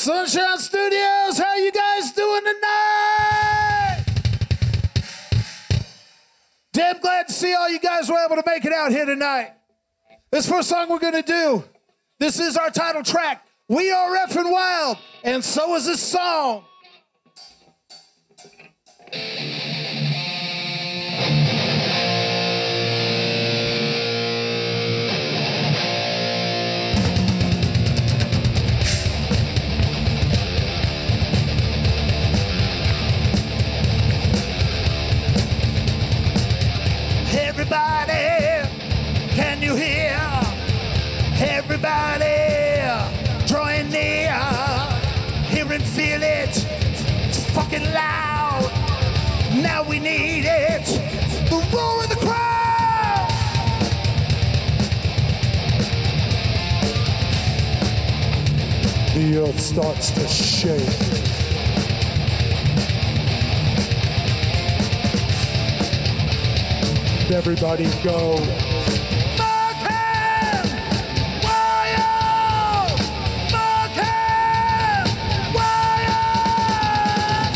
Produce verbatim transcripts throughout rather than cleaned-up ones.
Sunshine Studios, how you guys doing tonight? Damn glad to see all you guys were able to make it out here tonight. This first song we're gonna do, this is our title track. We are effing wild, and so is this song. Everybody, can you hear? Everybody, drawing near. Hear and feel it. It's fucking loud. Now we need it. The roar of the crowd. The earth starts to shake. Everybody go. Markham! Wild! Markham! Wild!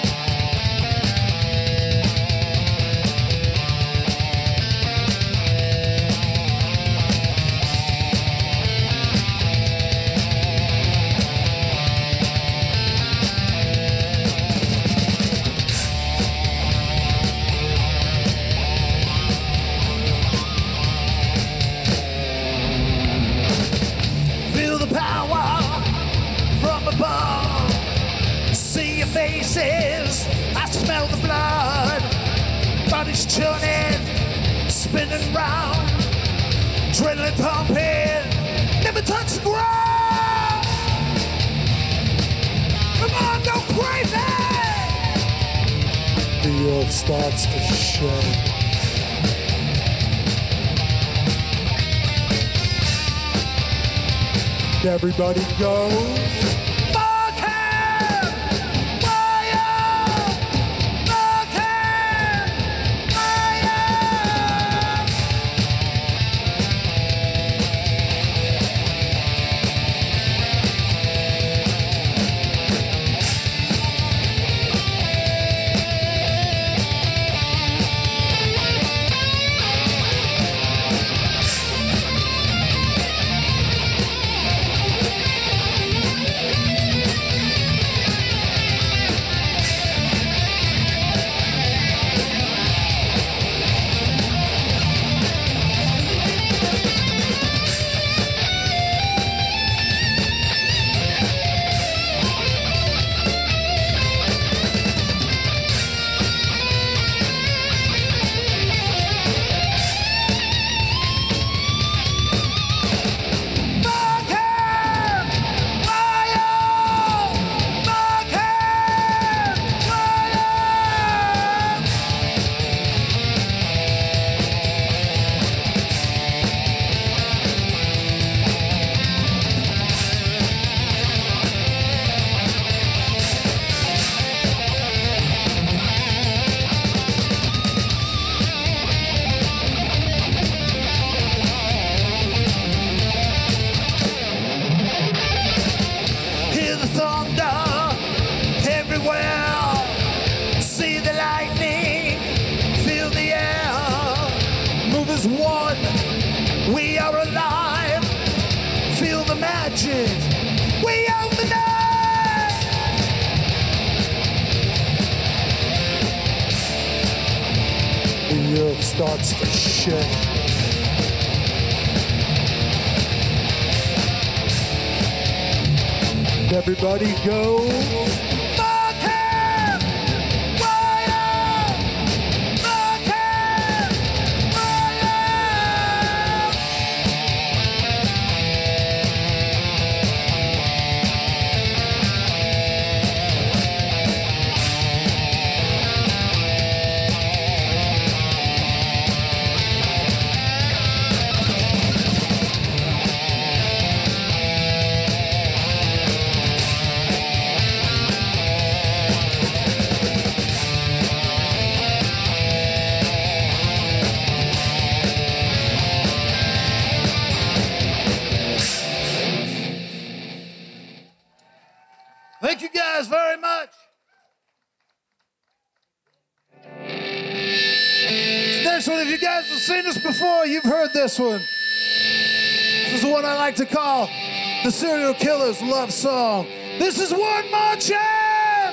See your faces, I smell the blood. Bodies churning, spinning round. Adrenaline pumping, never touch the ground. Come on, go crazy! The earth starts to shake. Everybody go. One, we are alive. Feel the magic. We own the night. The earth starts to shake. Everybody go. next one, if you guys have seen this before, you've heard this one. This is the one I like to call the Serial Killer's love song. This is One More Chance!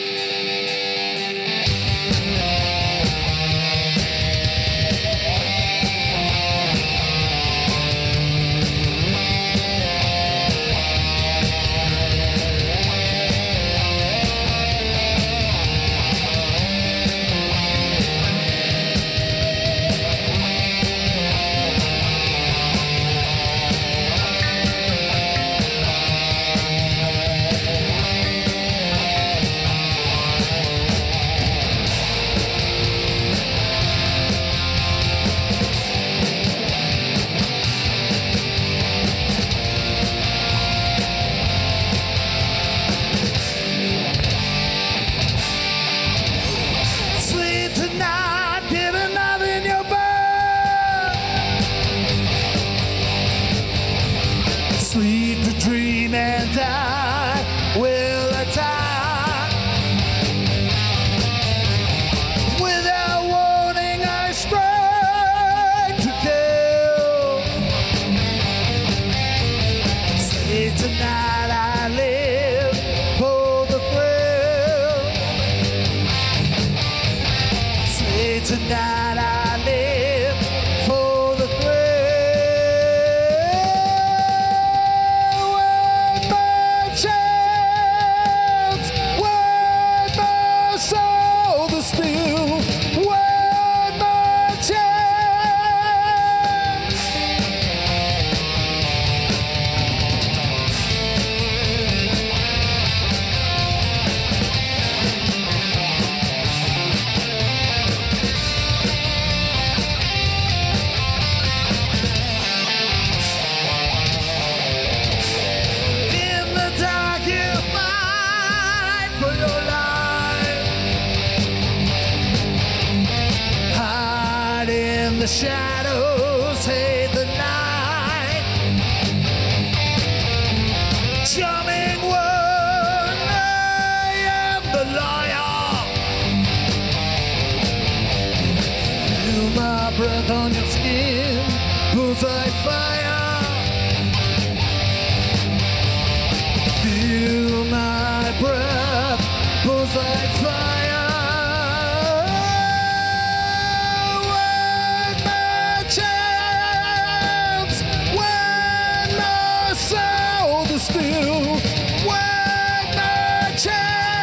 Tonight I live for the thrill. One more chance, one more soul to spill. One more chance. The shadows hate the night. Charming one, I am the liar. Feel my breath on your skin, bullseye fire. Feel my breath, bullseye fire. Still, one more chance.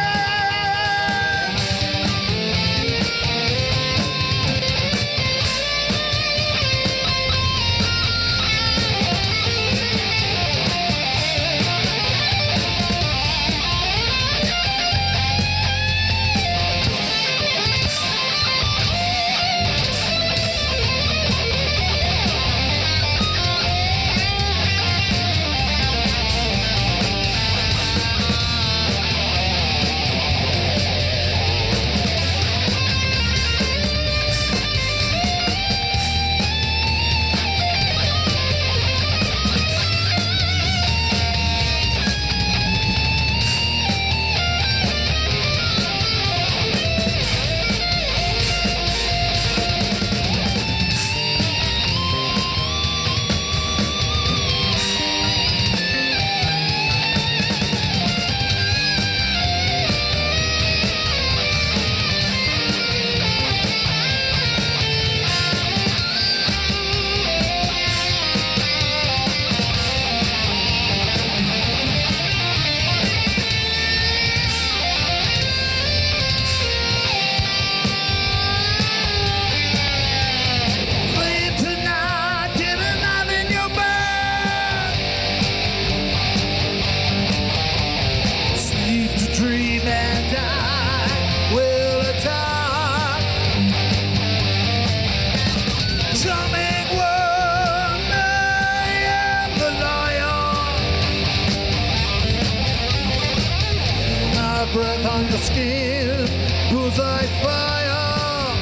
Breath on your skin, bullseye fire.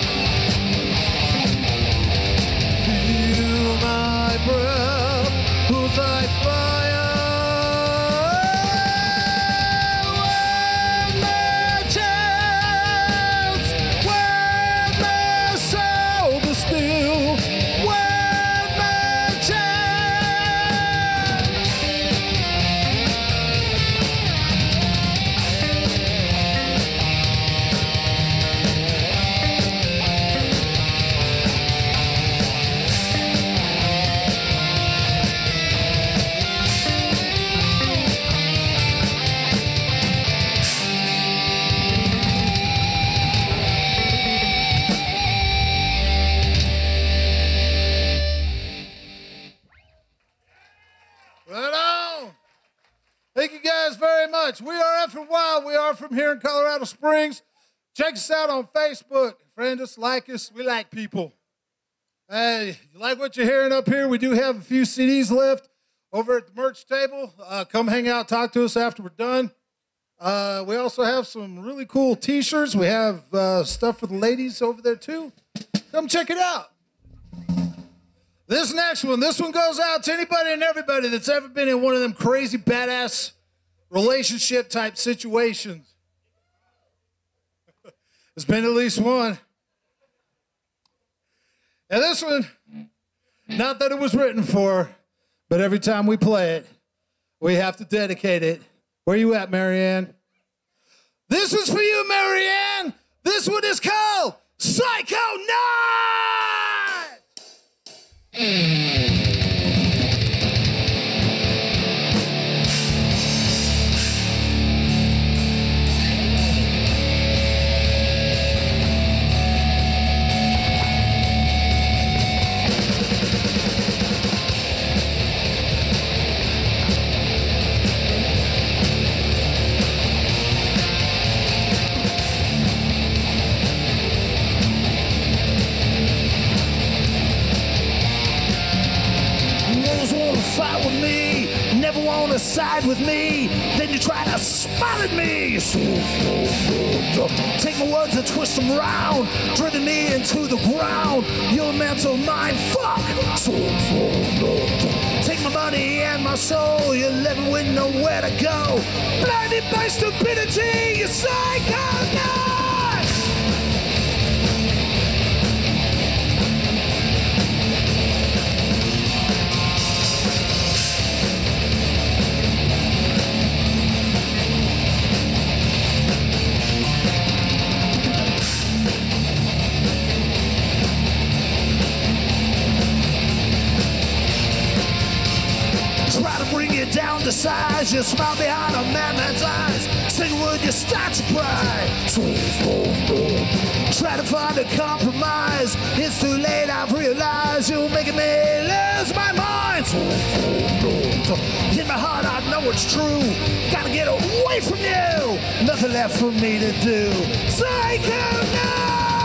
Feel my breath, bullseye fire. One more chance, one more soul to spill. Right on. Thank you guys very much. We are Effing Wild. We are from here in Colorado Springs. Check us out on Facebook. Friend us, like us. We like people. Hey, you like what you're hearing up here? We do have a few C Ds left over at the merch table. Uh, come hang out, talk to us after we're done. Uh, we also have some really cool t-shirts. We have uh, stuff for the ladies over there too. Come check it out. This next one, this one goes out to anybody and everybody that's ever been in one of them crazy badass relationship type situations. There's been at least one. And this one, not that it was written for, but every time we play it, we have to dedicate it. Where you at, Marianne? This is for you, Marianne. This one is called Psycho Night. Fight with me, never want to side with me, then you try to smile at me. Take my words and twist them round, driven me into the ground. Your mental mind, fuck. Take my money and my soul, you're living with nowhere to go. Blinded by stupidity, you psycho now. Down to size, you smile behind a madman's eyes. Say word, you start to cry. Try to find a compromise. It's too late, I've realized you're making me lose my mind. In my heart, I know it's true. Gotta get away from you. Nothing left for me to do. Psycho Night.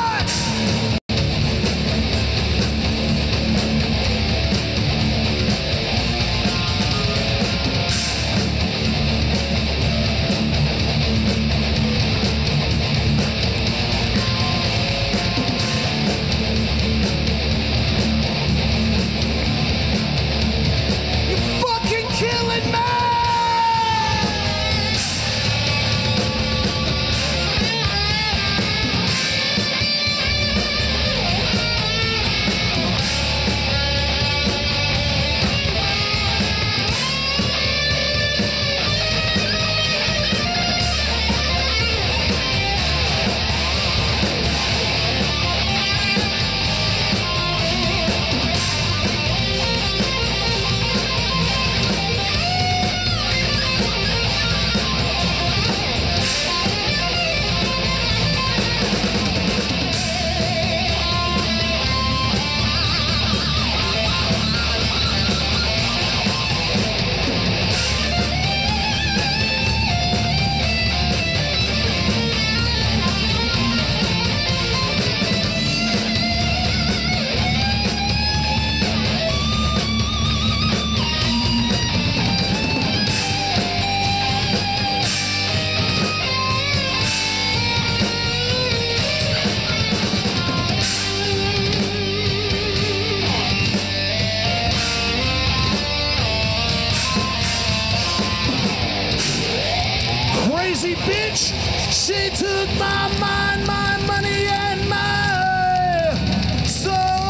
She took my mind, my money, and my soul.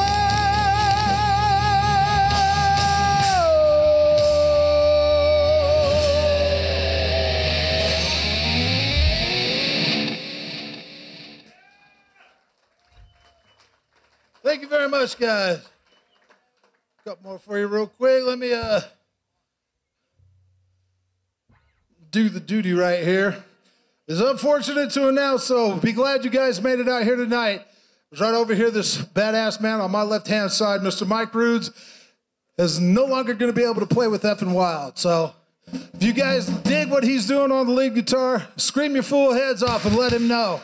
Thank you very much, guys. A couple more for you real quick. Let me uh, do the duty right here. It's unfortunate to announce, so be glad you guys made it out here tonight. Right over here, this badass man on my left-hand side, Mister Mike Rudes. is no longer going to be able to play with Effing Wild. So if you guys dig what he's doing on the lead guitar, scream your fool heads off and let him know.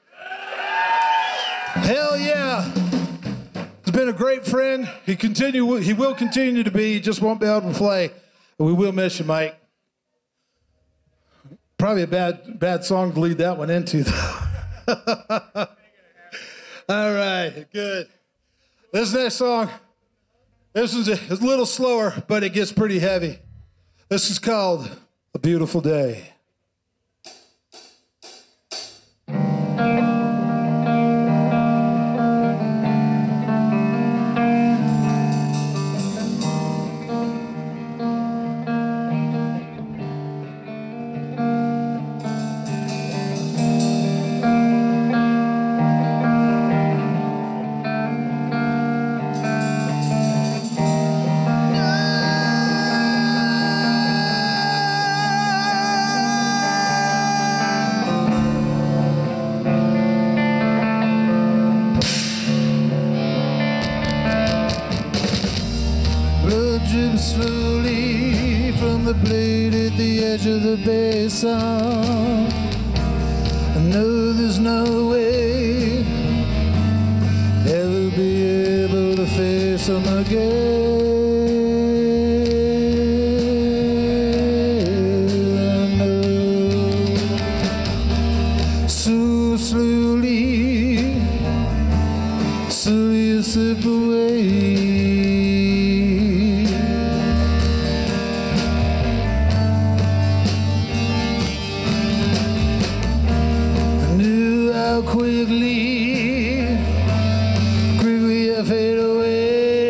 Hell yeah. He's been a great friend. He continue. He will continue to be. He just won't be able to play. But we will miss you, Mike. Probably a bad, bad song to lead that one into, though. All right, good. This next song, this is a, it's a little slower, but it gets pretty heavy. This is called A Beautiful Day. Slowly from the blade at the edge of the basin. I know there's no way ever be able to face them again. I know. So slowly, so you slip away. Quickly, quickly I fade away.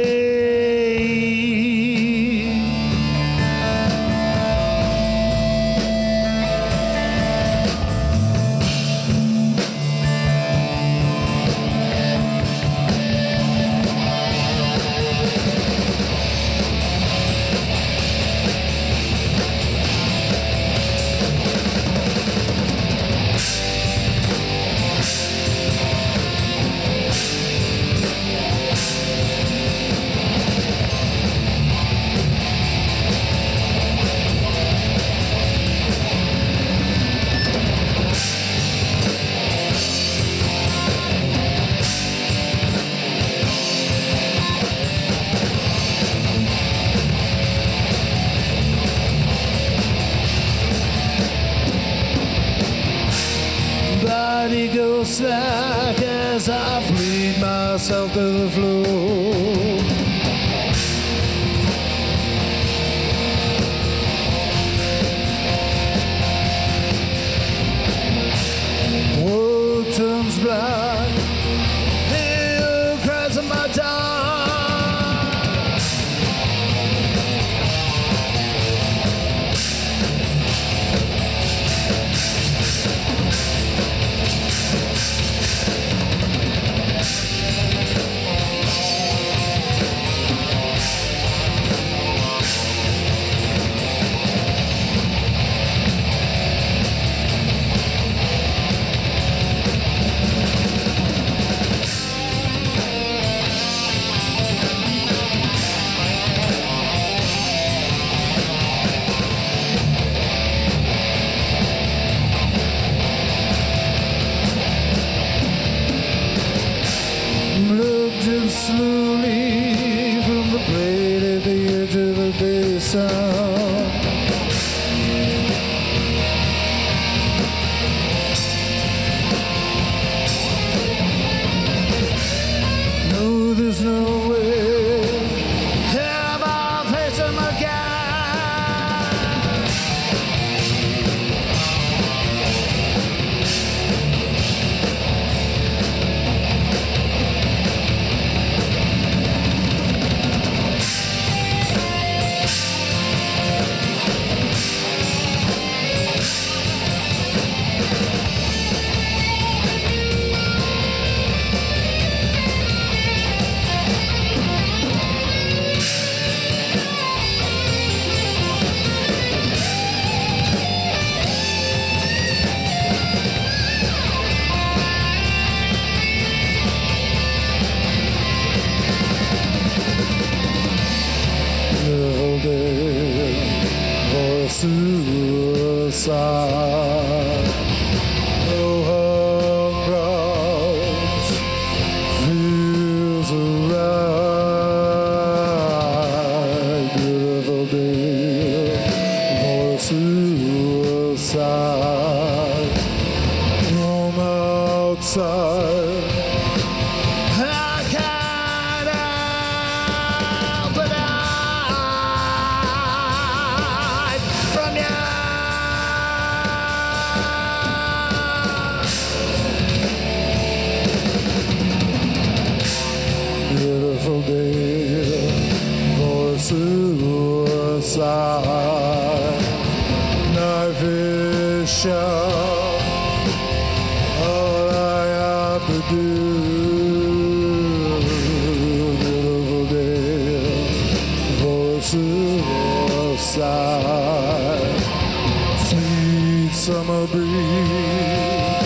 Body goes slack as I bleed myself to the floor. World turns black, hell cries in my time. Slowly from the blade at the edge of the basin. No, there's no way am I facing my suicide. No hunger feels alright. Beautiful day for suicide. Roam outside. Beautiful day for suicide. Knife is sharp. All I have to do. Beautiful day for suicide. Sweet summer breeze.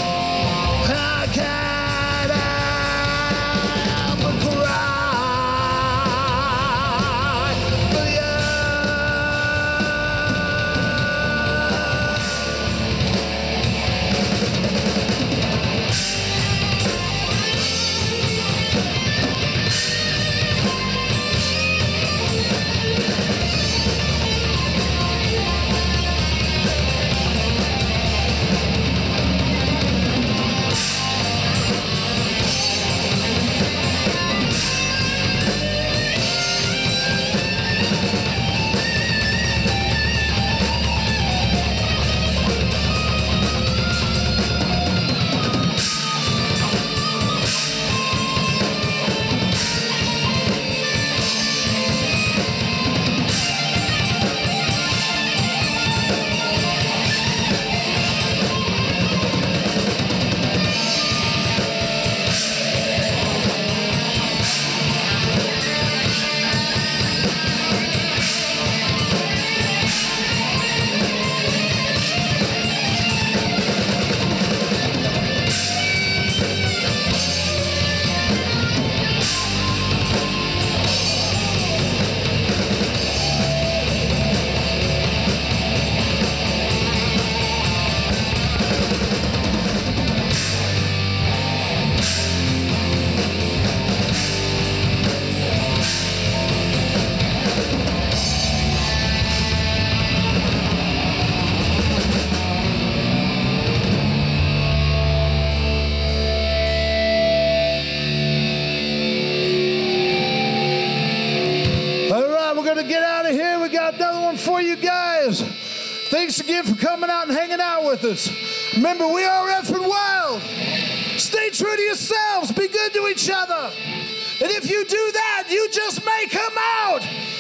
Get out of here. We got another one for you guys. Thanks again for coming out and hanging out with us. Remember, we are effing wild. Stay true to yourselves. Be good to each other. And if you do that, you just may come out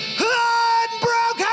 unbroken.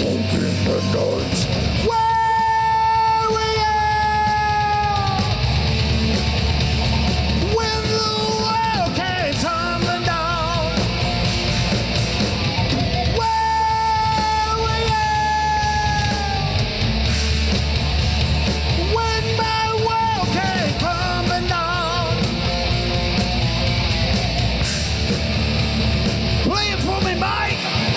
smoking the night. Where we are when the world came tumbling down. Where we are when my world came tumbling down. Play it for me, Mike.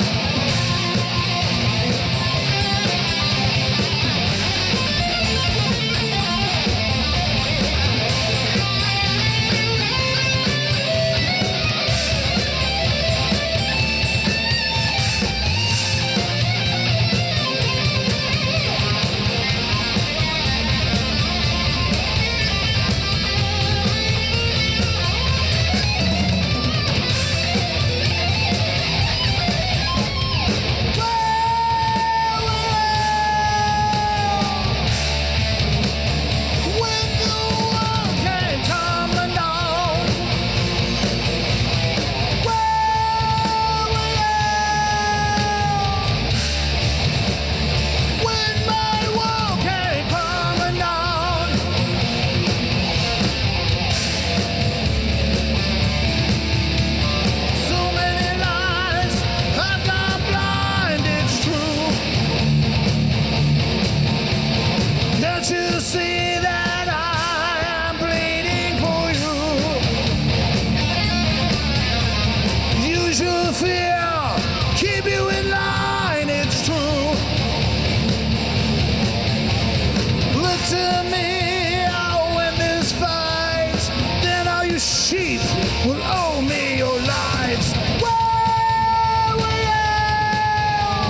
Sheep will owe me your lives. Where we are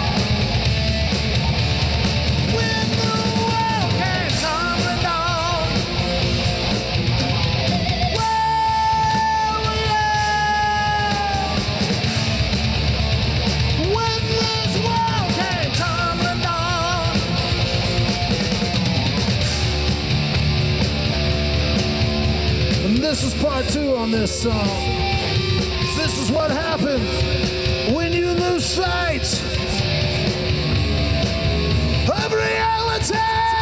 when the world came tumbling down. Where we are when this world came tumbling down. And this is part two on this song. This is what happens when you lose sight of reality.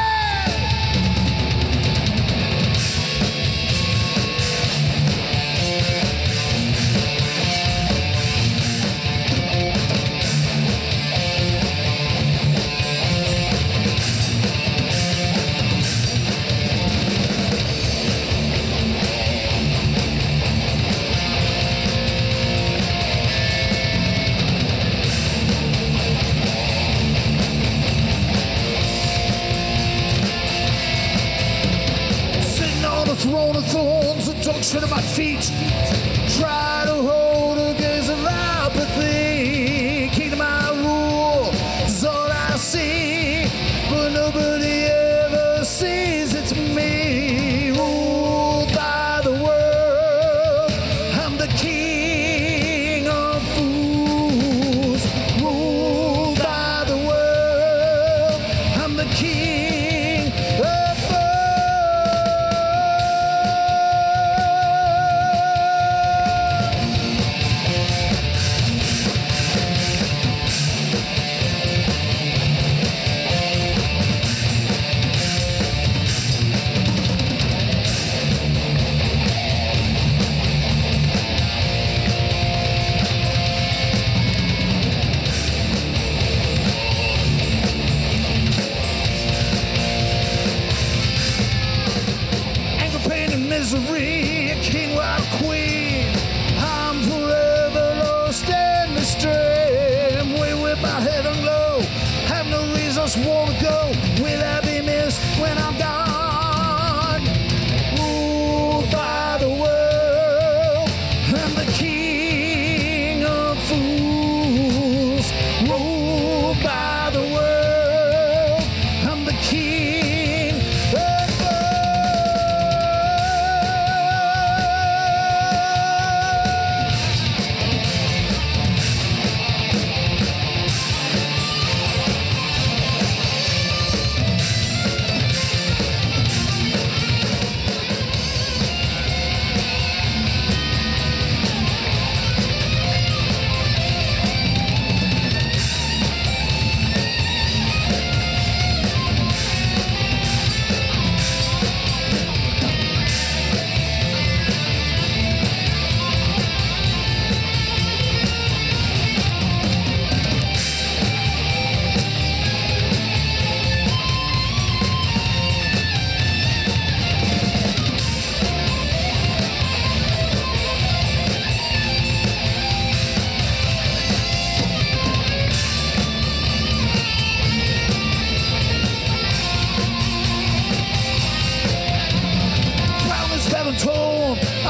Throne of thorns and talk shit at my feet. Try to hold a gaze of apathy. Key to my rule is all I see, but nobody ever sees it's me. Ruled by the world, I'm the king of fools. Ruled by the world, I'm the king of fools. Misery, a king while a queen. I'm forever lost in the stream. Way with my head on low, have no reason to wanna go. Will I be missed when I'm gone? Ruled by the world, I'm the king of fools. Ruled by the world, I'm the king of fools.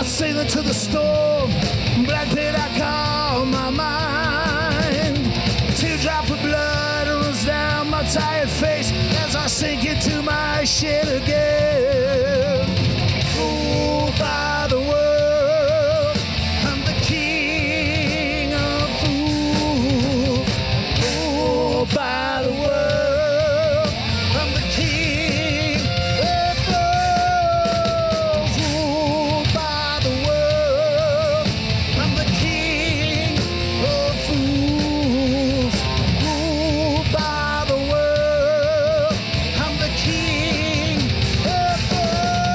sailing to the storm. Black pit I call my mind. Teardrop of blood runs down my tired face as I sink into my shit again. Ruled by the world, I'm the king of fools. Ruled by the world, I'm the king of fools. Ruled by the world, I'm the king of fools. Ruled by the world, I'm the king of fools.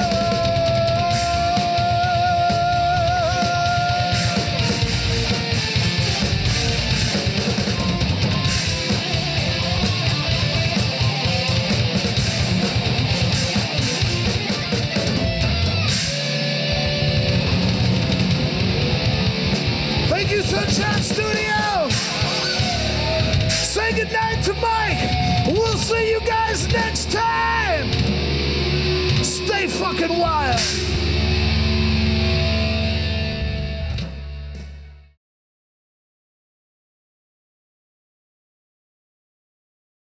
Thank you, Sunshine Studios. Say goodnight to Mike. We'll see you guys next time. Stay fucking wild.